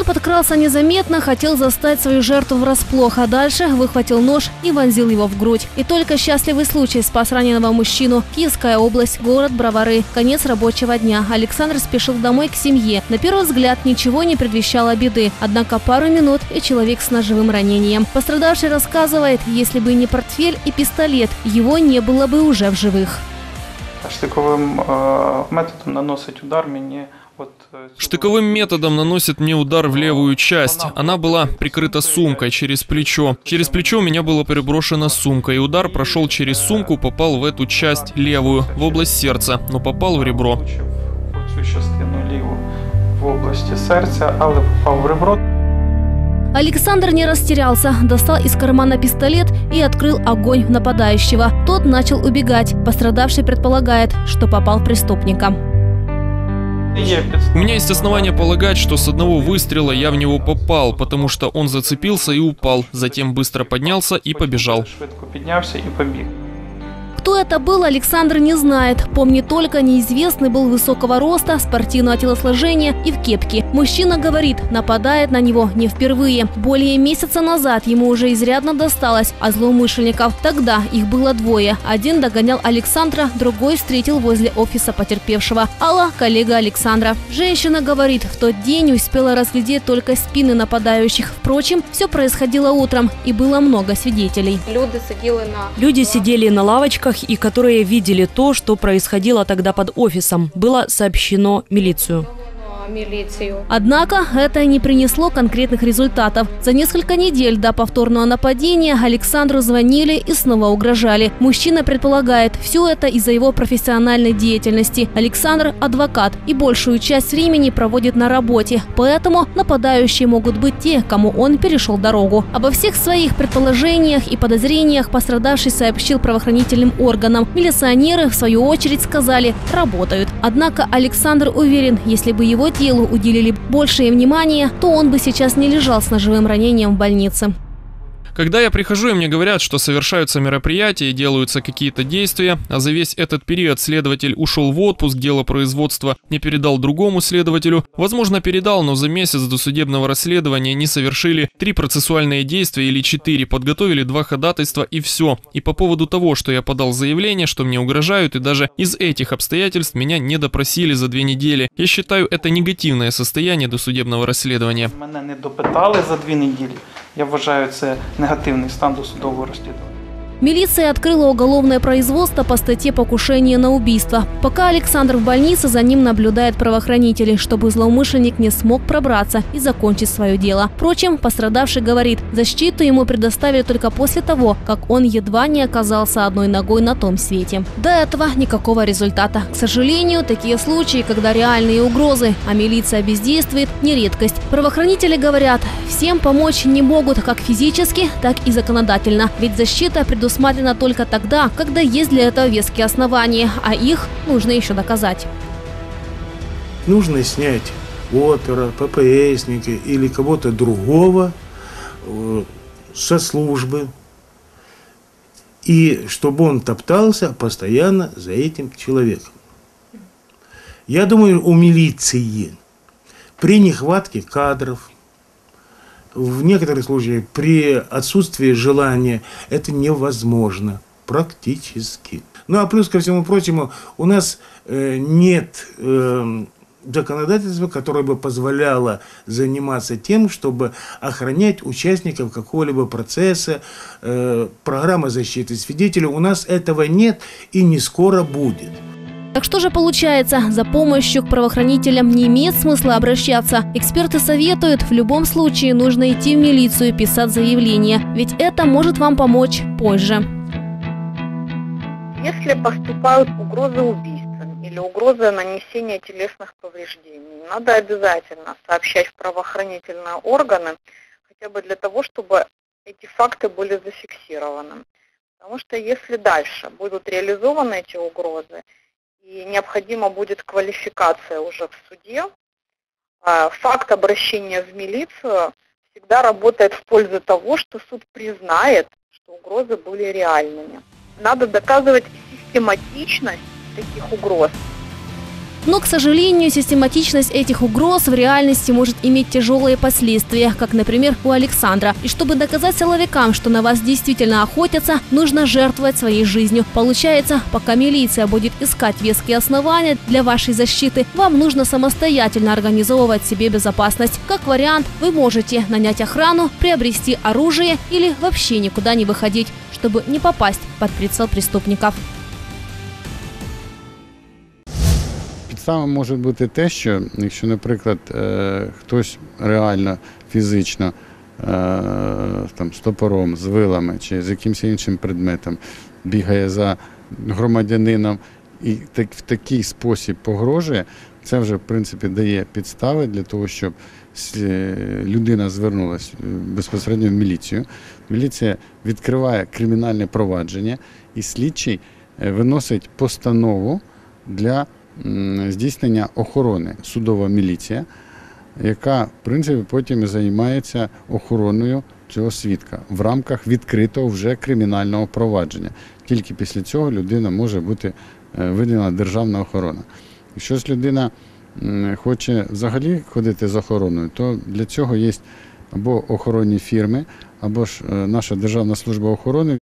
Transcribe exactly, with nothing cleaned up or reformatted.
подкрался незаметно, хотел застать свою жертву врасплох, а дальше выхватил нож и вонзил его в грудь. И только счастливый случай спас раненого мужчину. Киевская область, город Бровары. Конец рабочего дня. Александр спешил домой к семье. На первый взгляд ничего не предвещало беды. Однако пару минут и человек с ножевым ранением. Пострадавший рассказывает, если бы не портфель и пистолет, его не было бы уже в живых. Штыковым э, методом наносить удар мне... Штыковым методом наносит мне удар в левую часть. Она была прикрыта сумкой через плечо. Через плечо у меня была переброшена сумка, и удар прошел через сумку, попал в эту часть левую, в область сердца, но попал в ребро. Цю частину ліву в области сердца, але попал в ребро. Александр не растерялся, достал из кармана пистолет и открыл огонь в нападающего. Тот начал убегать. Пострадавший предполагает, что попал в преступника. У меня есть основания полагать, что с одного выстрела я в него попал, потому что он зацепился и упал, затем быстро поднялся и побежал. Швидко піднявся і побіг. Кто это был, Александр не знает. Помнит только, неизвестный был высокого роста, спортивного телосложения и в кепке. Мужчина говорит, нападает на него не впервые. Более месяца назад ему уже изрядно досталось, а злоумышленников тогда их было двое. Один догонял Александра, другой встретил возле офиса потерпевшего. Алла – коллега Александра. Женщина говорит, в тот день успела разглядеть только спины нападающих. Впрочем, все происходило утром, и было много свидетелей. Люди сидели на, Люди сидели на лавочках, и которые видели то, что происходило тогда под офисом. Было сообщено милицию. милицию. Однако это не принесло конкретных результатов. За несколько недель до повторного нападения Александру звонили и снова угрожали. Мужчина предполагает, все это из-за его профессиональной деятельности. Александр – адвокат и большую часть времени проводит на работе. Поэтому нападающие могут быть те, кому он перешел дорогу. Обо всех своих предположениях и подозрениях пострадавший сообщил правоохранительным органам. Милиционеры, в свою очередь, сказали – работают. Однако Александр уверен, если бы его телу уделили большее внимание, то он бы сейчас не лежал с ножевым ранением в больнице. Когда я прихожу, и мне говорят, что совершаются мероприятия и делаются какие-то действия, а за весь этот период следователь ушел в отпуск, дело производства не передал другому следователю, возможно, передал, но за месяц до судебного расследования не совершили три процессуальные действия или четыре, подготовили два ходатайства и все. И по поводу того, что я подал заявление, что мне угрожают, и даже из этих обстоятельств меня не допросили за две недели. Я считаю, это негативное состояние досудебного расследования. Мене не допитали за дві неділі. Я вважаю, це негативний стан досудового розслідування. Милиция открыла уголовное производство по статье «Покушение на убийство». Пока Александр в больнице, за ним наблюдают правоохранители, чтобы злоумышленник не смог пробраться и закончить свое дело. Впрочем, пострадавший говорит, защиту ему предоставили только после того, как он едва не оказался одной ногой на том свете. До этого никакого результата. К сожалению, такие случаи, когда реальные угрозы, а милиция бездействует, не редкость. Правоохранители говорят, всем помочь не могут как физически, так и законодательно. Ведь защита предусмотрена предусмотрено только тогда, когда есть для этого веские основания, а их нужно еще доказать. Нужно снять опера, ППСника или кого-то другого э, со службы, и чтобы он топтался постоянно за этим человеком. Я думаю, у милиции при нехватке кадров, в некоторых случаях при отсутствии желания это невозможно практически. Ну а плюс ко всему прочему, у нас э, нет э, законодательства, которое бы позволяло заниматься тем, чтобы охранять участников какого-либо процесса, э, программа защиты свидетелей. У нас этого нет и не скоро будет. Так что же получается, за помощью к правоохранителям не имеет смысла обращаться? Эксперты советуют, в любом случае нужно идти в милицию и писать заявление, ведь это может вам помочь позже. Если поступают угрозы убийством или угрозы нанесения телесных повреждений, надо обязательно сообщать в правоохранительные органы, хотя бы для того, чтобы эти факты были зафиксированы. Потому что если дальше будут реализованы эти угрозы, и необходима будет квалификация уже в суде, факт обращения в милицию всегда работает в пользу того, что суд признает, что угрозы были реальными. Надо доказывать систематичность таких угроз. Но, к сожалению, систематичность этих угроз в реальности может иметь тяжелые последствия, как, например, у Александра. И чтобы доказать силовикам, что на вас действительно охотятся, нужно жертвовать своей жизнью. Получается, пока милиция будет искать веские основания для вашей защиты, вам нужно самостоятельно организовывать себе безопасность. Как вариант, вы можете нанять охрану, приобрести оружие или вообще никуда не выходить, чтобы не попасть под прицел преступников. Підставою може бути те, що якщо, наприклад, хтось реально фізично там, з топором, з вилами чи з якимось іншим предметом бігає за громадянином і так, в такий спосіб погрожує, це вже, в принципі, дає підстави для того, щоб людина звернулася безпосередньо в міліцію. Міліція відкриває кримінальне провадження і слідчий виносить постанову для здійснення охорони. Судова міліція, яка, в принципі, потім і займається охороною цього свідка в рамках відкритого вже кримінального провадження. Тільки після цього людина може бути виділена державна охорона. Якщо ж людина хоче взагалі ходити з охороною, то для цього є або охоронні фірми, або ж наша Державна служба охорони.